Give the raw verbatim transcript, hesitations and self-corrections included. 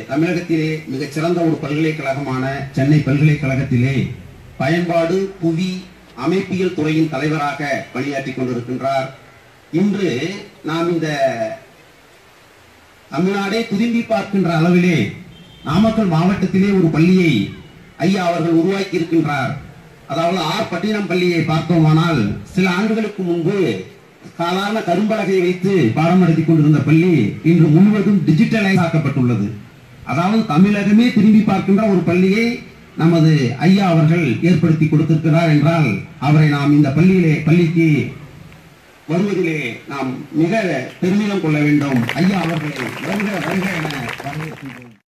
தமிழகத்திலே மிகச்சிறந்த ஒரு பல்கலைக்கழகமான சென்னை பல்கலைக்கழகத்திலே பயன்பாடு புவி அமைப்பியல் துறையின் தலைவராக பணியாற்றி கொண்டிருக்கின்றார். இன்று நாம் இந்த தமிழ்நாடே திரும்பி பார்க்கின்ற அளவிலே நாமக்கல் மாவட்டத்திலே ஒரு பள்ளியை ஐயா அவர்கள் உருவாக்கி இருக்கின்றார். அதாவது ஆர் பட்டினம் பள்ளியை பார்த்தோமானால் சில ஆண்டுகளுக்கு முன்பு சாதாரண கரும்பலகை வைத்து பாடம் நடத்தி கொண்டிருந்த பள்ளி இன்று முழுவதும் டிஜிட்டலைஸ் ஆக்கப்பட்டுள்ளது. அதாவது தமிழகமே திரும்பி பார்க்கின்ற ஒரு பள்ளியை நமது ஐயா அவர்கள் ஏற்படுத்தி கொடுத்திருக்கிறார் என்றால் அவரை நாம் இந்த பள்ளியிலே பள்ளிக்கு வருவதிலே நாம் மிக பெருமிதம் கொள்ள வேண்டும். ஐயா அவர்களை வருக வருக என வரவேற்கின்றோம்.